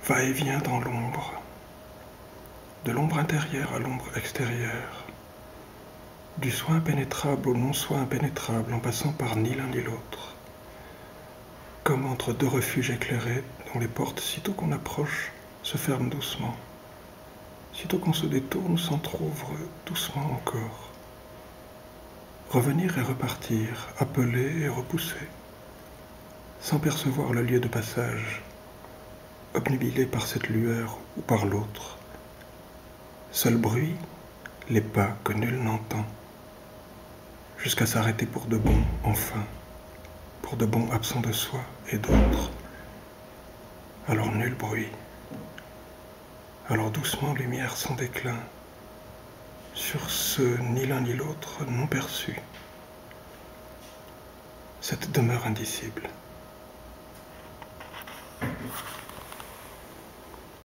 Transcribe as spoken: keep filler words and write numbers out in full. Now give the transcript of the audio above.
va-et-vient dans l'ombre, de l'ombre intérieure à l'ombre extérieure, du soi impénétrable au non-soi impénétrable en passant par ni l'un ni l'autre, comme entre deux refuges éclairés dont les portes, sitôt qu'on approche, se ferment doucement, sitôt qu'on se détourne, s'entr'ouvrent doucement encore. Revenir et repartir, appeler et repousser, sans percevoir le lieu de passage, obnubilé par cette lueur ou par l'autre. Seul bruit, les pas que nul n'entend, jusqu'à s'arrêter pour de bon, enfin, pour de bon absents de soi et d'autres. Alors nul bruit, alors doucement lumière sans déclin, sur ce ni l'un ni l'autre non perçu, cette demeure indicible.